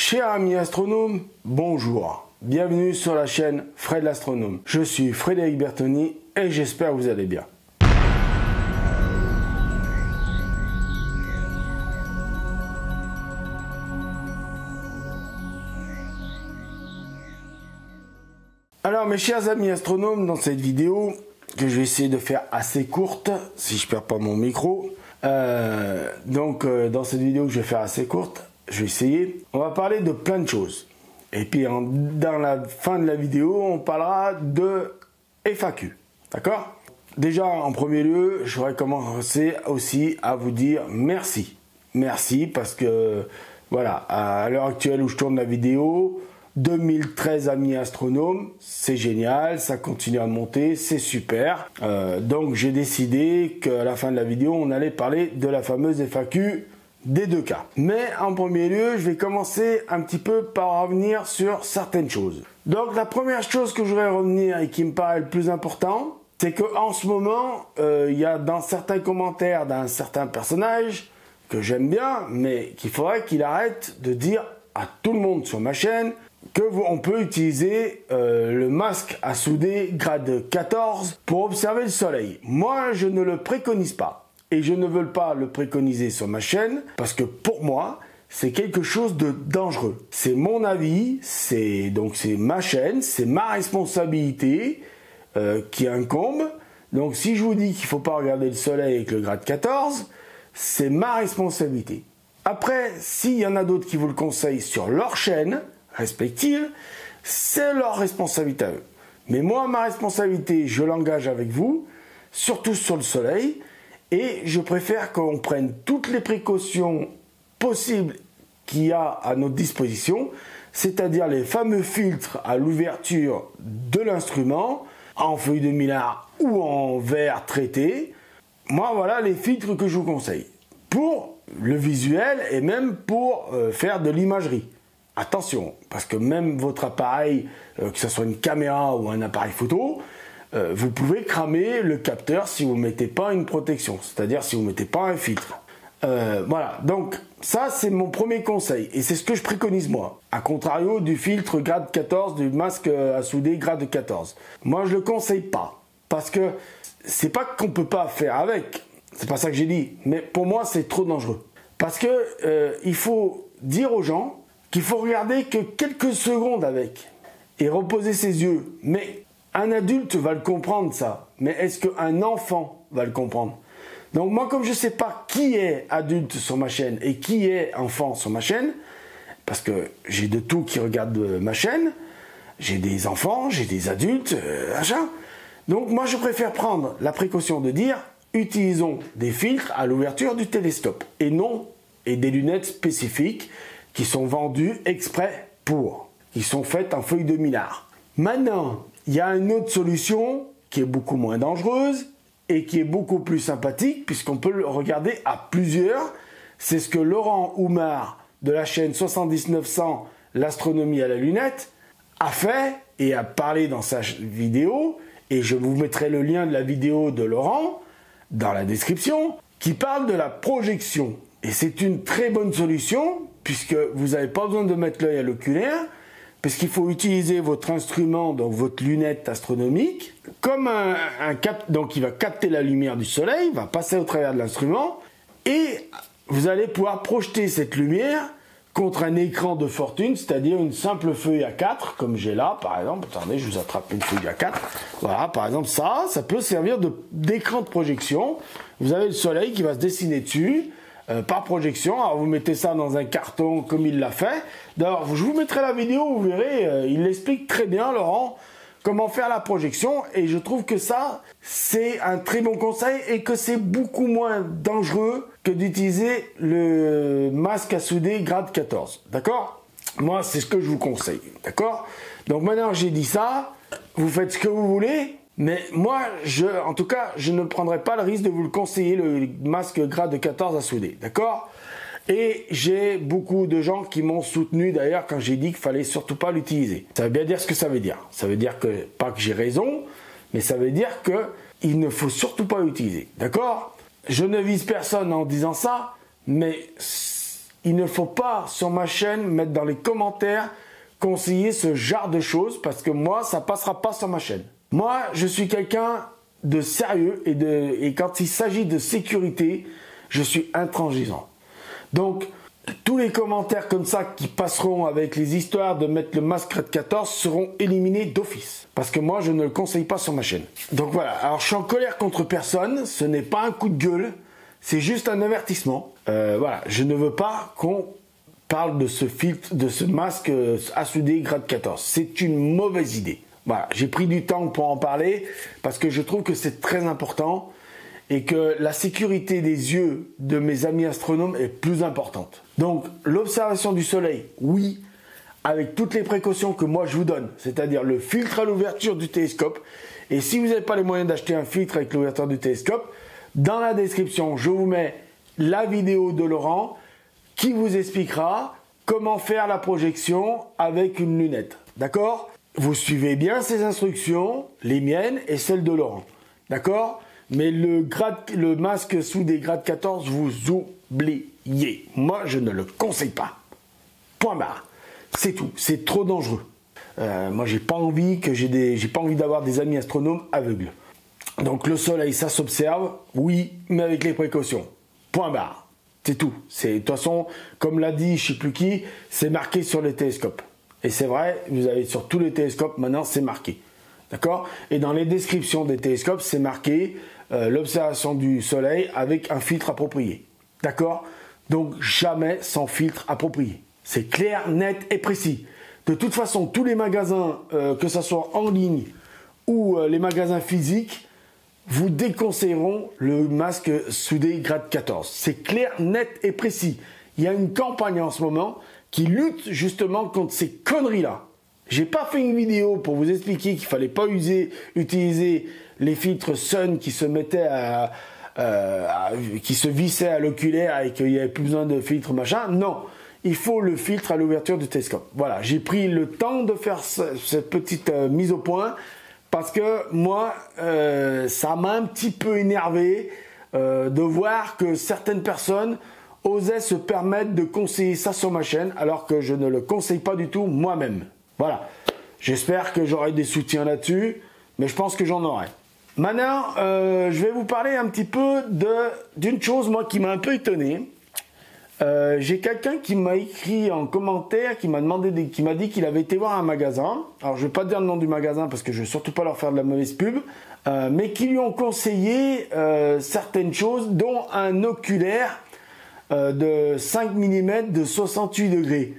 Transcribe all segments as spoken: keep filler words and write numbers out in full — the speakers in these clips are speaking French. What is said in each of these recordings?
Cher ami astronome, bonjour. Bienvenue sur la chaîne Fred l'astronome. Je suis Frédéric Bertoni et j'espère que vous allez bien. Alors mes chers amis astronomes, dans cette vidéo que je vais essayer de faire assez courte, si je perds pas mon micro, euh, donc euh, dans cette vidéo que je vais faire assez courte, je vais essayer, on va parler de plein de choses. Et puis en, dans la fin de la vidéo, on parlera de F A Q, d'accord? Déjà en premier lieu, je voudrais commencer aussi à vous dire merci. Merci parce que voilà, à l'heure actuelle où je tourne la vidéo, deux mille treize amis astronomes, c'est génial, ça continue à monter, c'est super. Euh, donc j'ai décidé qu'à la fin de la vidéo, on allait parler de la fameuse F A Q des deux cas. Mais en premier lieu, je vais commencer un petit peu par revenir sur certaines choses. Donc la première chose que je voudrais revenir et qui me paraît le plus important, c'est qu'en ce moment, euh, il y a dans certains commentaires d'un certain personnage que j'aime bien, mais qu'il faudrait qu'il arrête de dire à tout le monde sur ma chaîne que vous, on peut utiliser euh, le masque à souder grade quatorze pour observer le soleil. Moi, je ne le préconise pas. Et je ne veux pas le préconiser sur ma chaîne parce que pour moi, c'est quelque chose de dangereux. C'est mon avis, c'est donc c'est ma chaîne, c'est ma responsabilité euh, qui incombe. Donc si je vous dis qu'il ne faut pas regarder le soleil avec le grade quatorze, c'est ma responsabilité. Après, s'il y en a d'autres qui vous le conseillent sur leur chaîne respective, c'est leur responsabilité à eux. Mais moi, ma responsabilité, je l'engage avec vous, surtout sur le soleil. Et je préfère qu'on prenne toutes les précautions possibles qu'il y a à notre disposition, c'est-à-dire les fameux filtres à l'ouverture de l'instrument, en feuille de millard ou en verre traité. Moi, voilà les filtres que je vous conseille pour le visuel et même pour euh, faire de l'imagerie. Attention, parce que même votre appareil, euh, que ce soit une caméra ou un appareil photo, Euh, vous pouvez cramer le capteur si vous ne mettez pas une protection, c'est-à-dire si vous ne mettez pas un filtre. Euh, voilà, donc ça c'est mon premier conseil et c'est ce que je préconise moi, à contrario du filtre grade quatorze, du masque à souder grade quatorze. Moi je le conseille pas, parce que c'est pas qu'on peut pas faire avec, c'est pas ça que j'ai dit, mais pour moi c'est trop dangereux. Parce que euh, il faut dire aux gens qu'il faut regarder que quelques secondes avec et reposer ses yeux, mais un adulte va le comprendre ça, mais est-ce qu'un enfant va le comprendre? Donc moi, comme je ne sais pas qui est adulte sur ma chaîne et qui est enfant sur ma chaîne, parce que j'ai de tout qui regarde ma chaîne, j'ai des enfants, j'ai des adultes, euh, achat. Donc moi, je préfère prendre la précaution de dire, utilisons des filtres à l'ouverture du télescope, et non, et des lunettes spécifiques qui sont vendues exprès pour, qui sont faites en feuille de millard. Maintenant, il y a une autre solution qui est beaucoup moins dangereuse et qui est beaucoup plus sympathique puisqu'on peut le regarder à plusieurs. C'est ce que Laurent Oumar de la chaîne soixante-dix neuf cents, l'astronomie à la lunette, a fait et a parlé dans sa vidéo. Et je vous mettrai le lien de la vidéo de Laurent dans la description qui parle de la projection. Et c'est une très bonne solution puisque vous n'avez pas besoin de mettre l'œil à l'oculaire. Parce qu'il faut utiliser votre instrument, donc votre lunette astronomique, comme un, un cap, donc il va capter la lumière du soleil, va passer au travers de l'instrument, et vous allez pouvoir projeter cette lumière contre un écran de fortune, c'est-à-dire une simple feuille A quatre, comme j'ai là, par exemple. Attendez, je vous attrape une feuille A quatre. Voilà, par exemple, ça, ça peut servir de, d'écran de projection. Vous avez le soleil qui va se dessiner dessus. Euh, par projection, alors vous mettez ça dans un carton comme il l'a fait. D'ailleurs, je vous mettrai la vidéo, vous verrez, euh, il l'explique très bien, Laurent, comment faire la projection. Et je trouve que ça, c'est un très bon conseil et que c'est beaucoup moins dangereux que d'utiliser le masque à souder grade quatorze. D'accord? Moi, c'est ce que je vous conseille. D'accord? Donc maintenant que j'ai dit ça, vous faites ce que vous voulez. Mais moi, je, en tout cas, je ne prendrai pas le risque de vous le conseiller, le masque grade quatorze à souder, d'accord? Et j'ai beaucoup de gens qui m'ont soutenu d'ailleurs quand j'ai dit qu'il fallait surtout pas l'utiliser. Ça veut bien dire ce que ça veut dire. Ça veut dire que, pas que j'ai raison, mais ça veut dire que il ne faut surtout pas l'utiliser, d'accord? Je ne vise personne en disant ça, mais il ne faut pas sur ma chaîne mettre dans les commentaires conseiller ce genre de choses parce que moi, ça passera pas sur ma chaîne. Moi, je suis quelqu'un de sérieux et, de, et quand il s'agit de sécurité, je suis intransigeant. Donc, tous les commentaires comme ça qui passeront avec les histoires de mettre le masque RED quatorze seront éliminés d'office. Parce que moi, je ne le conseille pas sur ma chaîne. Donc voilà, alors je suis en colère contre personne, ce n'est pas un coup de gueule, c'est juste un avertissement. Euh, voilà, je ne veux pas qu'on parle de ce filtre, de ce masque A S U D grade quatorze. C'est une mauvaise idée. Voilà, j'ai pris du temps pour en parler parce que je trouve que c'est très important et que la sécurité des yeux de mes amis astronomes est plus importante. Donc, l'observation du soleil, oui, avec toutes les précautions que moi je vous donne, c'est-à-dire le filtre à l'ouverture du télescope. Et si vous n'avez pas les moyens d'acheter un filtre avec l'ouverture du télescope, dans la description, je vous mets la vidéo de Laurent qui vous expliquera comment faire la projection avec une lunette. D'accord? Vous suivez bien ces instructions, les miennes et celles de Laurent. D'accord? Mais le, grade, le masque sous des grades quatorze, vous oubliez. Moi, je ne le conseille pas. Point barre. C'est tout. C'est trop dangereux. Euh, moi, j'ai pas envie que j'ai des, j'ai pas envie d'avoir des amis astronomes aveugles. Donc, le soleil, ça s'observe. Oui, mais avec les précautions. Point barre. C'est tout. C'est, de toute façon, comme l'a dit je sais plus qui, c'est marqué sur les télescopes. Et c'est vrai, vous avez sur tous les télescopes, maintenant, c'est marqué. D'accord? Et dans les descriptions des télescopes, c'est marqué euh, l'observation du soleil avec un filtre approprié. D'accord? Donc, jamais sans filtre approprié. C'est clair, net et précis. De toute façon, tous les magasins, euh, que ce soit en ligne ou euh, les magasins physiques, vous déconseilleront le masque soudé grade quatorze. C'est clair, net et précis. Il y a une campagne en ce moment qui lutte justement contre ces conneries-là. J'ai pas fait une vidéo pour vous expliquer qu'il fallait pas user, utiliser les filtres Sun qui se mettaient à, euh, à qui se vissaient à l'oculaire et qu'il y avait plus besoin de filtre machin. Non, il faut le filtre à l'ouverture du télescope. Voilà, j'ai pris le temps de faire ce, cette petite euh, mise au point parce que moi, euh, ça m'a un petit peu énervé euh, de voir que certaines personnes osaient se permettre de conseiller ça sur ma chaîne alors que je ne le conseille pas du tout moi-même. Voilà, j'espère que j'aurai des soutiens là-dessus, mais je pense que j'en aurai. Maintenant, euh, je vais vous parler un petit peu de, d'une chose, moi, qui m'a un peu étonné. Euh, j'ai quelqu'un qui m'a écrit en commentaire, qui m'a demandé, des, qui m'a dit qu'il avait été voir un magasin. Alors, je ne vais pas dire le nom du magasin parce que je ne veux surtout pas leur faire de la mauvaise pub, euh, mais qui lui ont conseillé euh, certaines choses, dont un oculaire euh, de cinq millimètres de soixante-huit degrés.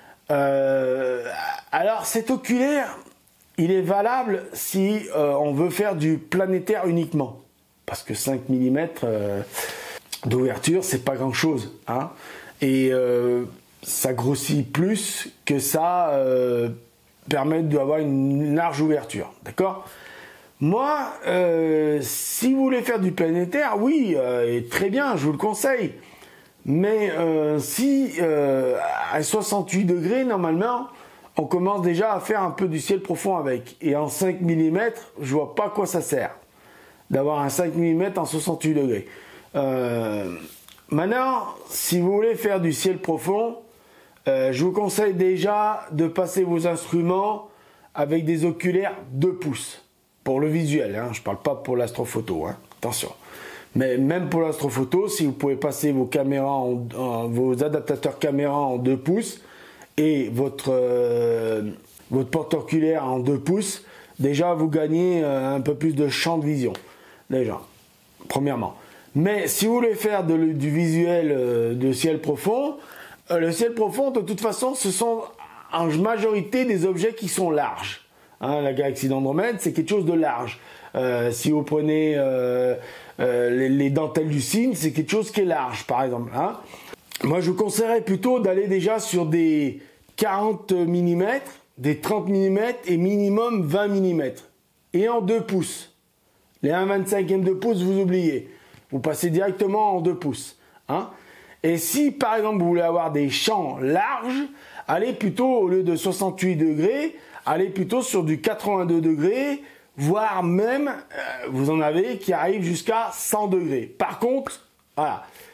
Euh, alors cet oculaire, il est valable si euh, on veut faire du planétaire uniquement, parce que cinq millimètres euh, d'ouverture, c'est pas grand chose, hein, et euh, ça grossit plus que ça euh, permet d'avoir une large ouverture, d'accord? Moi, euh, si vous voulez faire du planétaire, oui, euh, et très bien, je vous le conseille. Mais euh, si euh, à soixante-huit degrés, normalement, on commence déjà à faire un peu du ciel profond avec. Et en cinq millimètres, je vois pas à quoi ça sert d'avoir un cinq millimètres en soixante-huit degrés. Euh, maintenant, si vous voulez faire du ciel profond, euh, je vous conseille déjà de passer vos instruments avec des oculaires deux pouces. Pour le visuel, hein, je ne parle pas pour l'astrophoto, hein, attention. Mais même pour l'astrophoto, si vous pouvez passer vos caméras, en, en, vos adaptateurs caméra en deux pouces et votre, euh, votre porte-oculaire en deux pouces, déjà vous gagnez euh, un peu plus de champ de vision, déjà, premièrement. Mais si vous voulez faire de, du visuel euh, de ciel profond, euh, le ciel profond, de toute façon, ce sont en majorité des objets qui sont larges. Hein, la galaxie d'Andromède, c'est quelque chose de large. Euh, si vous prenez euh, euh, les, les dentelles du cygne, c'est quelque chose qui est large, par exemple. Hein. Moi, je vous conseillerais plutôt d'aller déjà sur des quarante millimètres, des trente millimètres et minimum vingt millimètres. Et en deux pouces. Les un vingt-cinquième de pouce, vous oubliez. Vous passez directement en deux pouces. Hein. Et si, par exemple, vous voulez avoir des champs larges, allez plutôt, au lieu de soixante-huit degrés, allez plutôt sur du quatre-vingt-deux degrés, voire même, euh, vous en avez qui arrivent jusqu'à cent degrés. Par contre, voilà,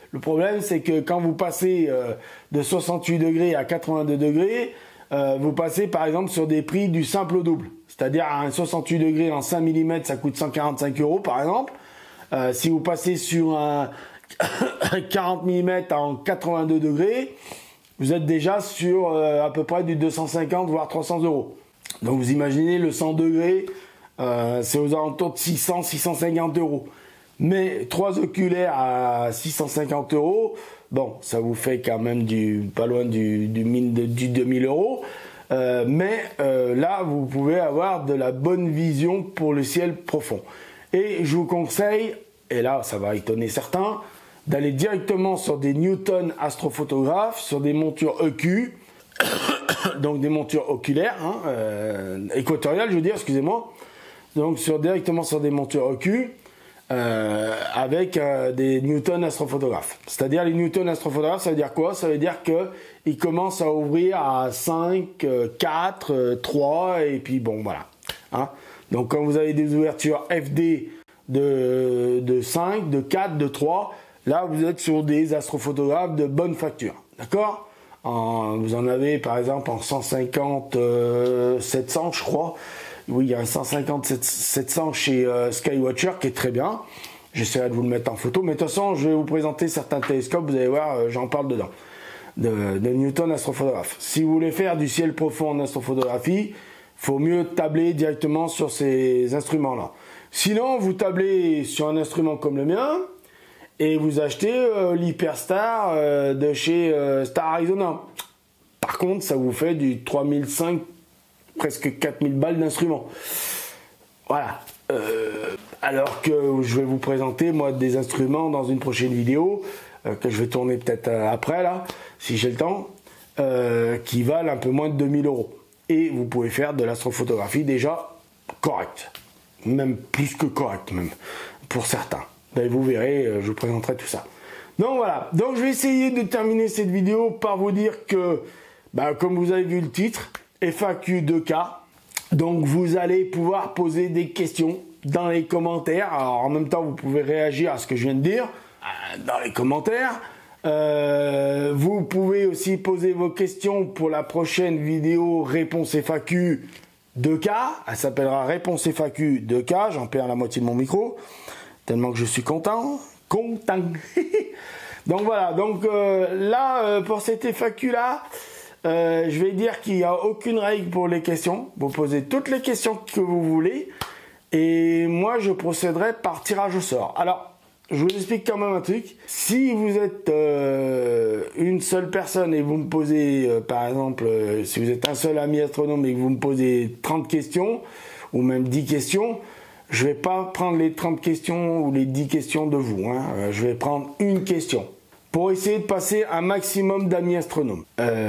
Le problème, c'est que quand vous passez euh, de soixante-huit degrés à quatre-vingt-deux degrés, euh, vous passez par exemple sur des prix du simple au double. C'est-à-dire à un soixante-huit degrés en cinq millimètres, ça coûte cent quarante-cinq euros par exemple. Euh, si vous passez sur un quarante millimètres en quatre-vingt-deux degrés, vous êtes déjà sur euh, à peu près du deux cent cinquante voire trois cents euros. Donc vous imaginez le cent degrés, euh, c'est aux alentours de six cents à six cent cinquante euros. Mais trois oculaires à six cent cinquante euros, bon, ça vous fait quand même du pas loin du, du, du, du deux mille euros. Euh, mais euh, là, vous pouvez avoir de la bonne vision pour le ciel profond. Et je vous conseille, et là, ça va étonner certains, d'aller directement sur des Newton astrophotographes, sur des montures E Q, donc des montures oculaires, hein, euh, équatoriales, je veux dire, excusez-moi. Donc sur, directement sur des montures E Q, Euh, avec euh, des Newton astrophotographes. C'est-à-dire les Newton astrophotographes, ça veut dire quoi? Ça veut dire qu'ils commencent à ouvrir à cinq, quatre, trois, et puis bon, voilà. Hein, donc quand vous avez des ouvertures F D de, de cinq, de quatre, de trois, là vous êtes sur des astrophotographes de bonne facture. D'accord? Vous en avez par exemple en cent cinquante, euh, sept cents, je crois. Oui, il y a un cent cinquante sept cents chez euh, Skywatcher qui est très bien. J'essaierai de vous le mettre en photo. Mais de toute façon, je vais vous présenter certains télescopes. Vous allez voir, euh, j'en parle dedans. De, de Newton astrophotographe. Si vous voulez faire du ciel profond en astrophotographie, il faut mieux tabler directement sur ces instruments-là. Sinon, vous tablez sur un instrument comme le mien et vous achetez euh, l'Hyperstar euh, de chez euh, Star Arizona. Par contre, ça vous fait du trois mille cinq, presque quatre mille balles d'instruments. Voilà. Euh, alors que je vais vous présenter, moi, des instruments dans une prochaine vidéo, euh, que je vais tourner peut-être après, là, si j'ai le temps, euh, qui valent un peu moins de deux mille euros. Et vous pouvez faire de l'astrophotographie déjà correcte. Même plus que correcte, même, pour certains. Ben, vous verrez, je vous présenterai tout ça. Donc voilà. Donc je vais essayer de terminer cette vidéo par vous dire que, ben, comme vous avez vu le titre, F A Q deux K, donc vous allez pouvoir poser des questions dans les commentaires. Alors en même temps vous pouvez réagir à ce que je viens de dire dans les commentaires. Euh, vous pouvez aussi poser vos questions pour la prochaine vidéo réponse F A Q deux K. Elle s'appellera réponse F A Q deux K. J'en perds la moitié de mon micro tellement que je suis content content donc voilà, donc euh, là euh, pour cette F A Q là, Euh, je vais dire qu'il n'y a aucune règle pour les questions. Vous posez toutes les questions que vous voulez et moi je procéderai par tirage au sort. Alors, je vous explique quand même un truc. Si vous êtes euh, une seule personne et vous me posez, euh, par exemple, euh, si vous êtes un seul ami astronome et que vous me posez trente questions ou même dix questions, je ne vais pas prendre les trente questions ou les dix questions de vous. Hein. Euh, je vais prendre une question pour essayer de passer un maximum d'amis astronomes.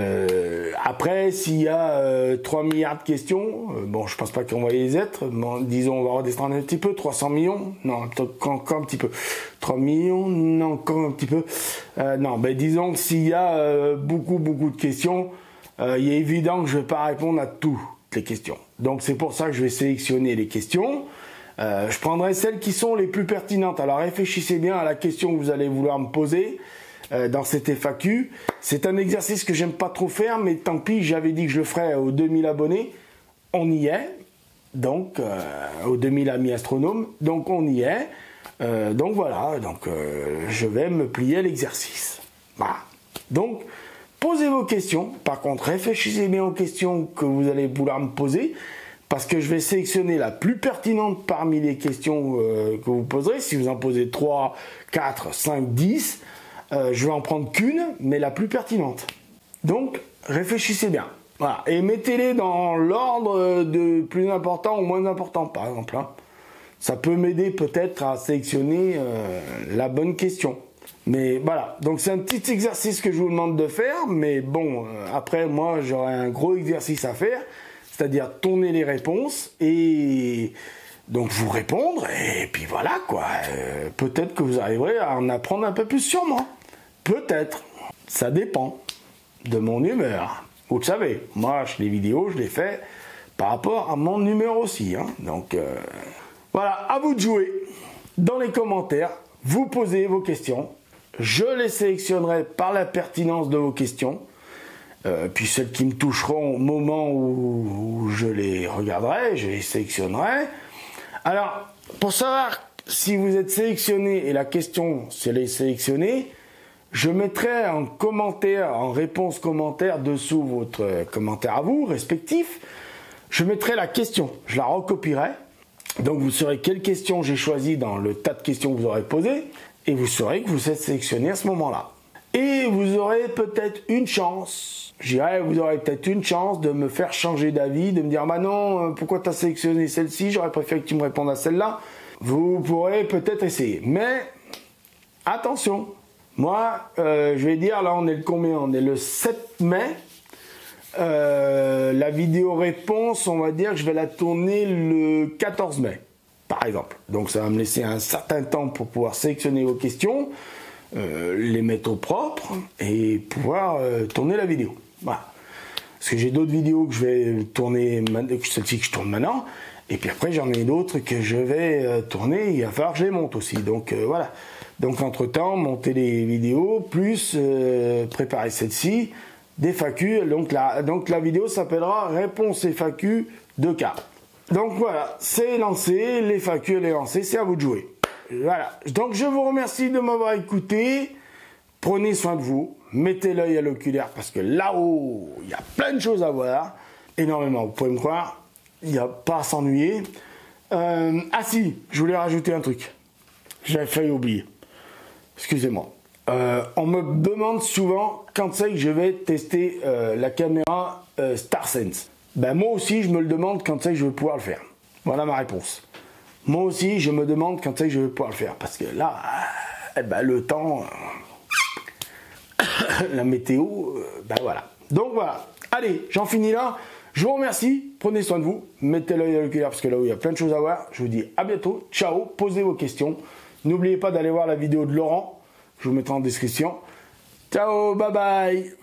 Euh, après, s'il y a euh, trois milliards de questions, euh, bon, je pense pas qu'on va les être, bon, disons, on va redescendre un petit peu, trois cents millions, non, encore un petit peu, trois millions, non, encore un petit peu, euh, non, ben disons que s'il y a euh, beaucoup, beaucoup de questions, euh, il est évident que je vais pas répondre à toutes les questions. Donc c'est pour ça que je vais sélectionner les questions. Euh, je prendrai celles qui sont les plus pertinentes. Alors réfléchissez bien à la question que vous allez vouloir me poser dans cette F A Q. C'est un exercice que j'aime pas trop faire, mais tant pis, j'avais dit que je le ferais aux deux mille abonnés. On y est, donc, euh, aux deux mille amis astronomes, donc on y est. Euh, donc voilà, donc euh, je vais me plier à l'exercice. Voilà. Donc, posez vos questions. Par contre, réfléchissez bien aux questions que vous allez vouloir me poser, parce que je vais sélectionner la plus pertinente parmi les questions euh, que vous poserez. Si vous en posez trois, quatre, cinq, dix, Euh, je vais en prendre qu'une, mais la plus pertinente. Donc, réfléchissez bien. Voilà. Et mettez-les dans l'ordre de plus important au moins important, par exemple. Hein. Ça peut m'aider peut-être à sélectionner euh, la bonne question. Mais voilà. Donc, c'est un petit exercice que je vous demande de faire. Mais bon, euh, après, moi, j'aurai un gros exercice à faire. C'est-à-dire tourner les réponses et donc vous répondre. Et puis voilà, quoi. Euh, peut-être que vous arriverez à en apprendre un peu plus sur moi. Peut-être, ça dépend de mon humeur. Vous le savez, moi, les vidéos, je les fais par rapport à mon humeur aussi. Hein. Donc, euh, voilà, à vous de jouer. Dans les commentaires, vous posez vos questions Je les sélectionnerai par la pertinence de vos questions. Euh, puis celles qui me toucheront au moment où, où je les regarderai, je les sélectionnerai. Alors, pour savoir si vous êtes sélectionné et la question, si elle est sélectionnée, je mettrai en commentaire, en réponse commentaire dessous votre commentaire à vous, respectif, je mettrai la question, je la recopierai. Donc vous saurez quelle question j'ai choisi dans le tas de questions que vous aurez posées et vous saurez que vous êtes sélectionné à ce moment-là. Et vous aurez peut-être une chance, je dirais, vous aurez peut-être une chance de me faire changer d'avis, de me dire, bah non, pourquoi tu as sélectionné celle-ci, j'aurais préféré que tu me répondes à celle-là. Vous pourrez peut-être essayer. Mais, attention, moi, euh, je vais dire, là on est le combien? On est le sept mai. Euh, la vidéo réponse, on va dire que je vais la tourner le quatorze mai, par exemple. Donc ça va me laisser un certain temps pour pouvoir sélectionner vos questions. Euh, les mettre au propre et pouvoir euh, tourner la vidéo. Voilà. Parce que j'ai d'autres vidéos que je vais tourner, celle-ci que je tourne maintenant, et puis après j'en ai d'autres que je vais euh, tourner, il va falloir que je les monte aussi. Donc euh, voilà. Donc entre temps, monter les vidéos, plus euh, préparer celle-ci, des F A Q. Donc la, donc la vidéo s'appellera Réponse F A Q deux cas. Donc voilà, c'est lancé, les F A Q elle est lancée, c'est à vous de jouer. Voilà, donc je vous remercie de m'avoir écouté, prenez soin de vous, mettez l'œil à l'oculaire parce que là-haut, il y a plein de choses à voir, énormément, vous pouvez me croire, il n'y a pas à s'ennuyer. Euh, ah si, je voulais rajouter un truc, j'avais failli oublier, excusez-moi. Euh, on me demande souvent quand c'est que je vais tester euh, la caméra euh, StarSense. Ben moi aussi, je me le demande quand c'est que je vais pouvoir le faire. Voilà ma réponse. Moi aussi, je me demande quand c'est que je vais pouvoir le faire. Parce que là, eh ben, le temps, euh, la météo, euh, ben voilà. Donc voilà. Allez, j'en finis là. Je vous remercie. Prenez soin de vous. Mettez l'œil à l'oculaire parce que là où il y a plein de choses à voir. Je vous dis à bientôt. Ciao. Posez vos questions. N'oubliez pas d'aller voir la vidéo de Laurent. Je vous mettrai en description. Ciao. Bye bye.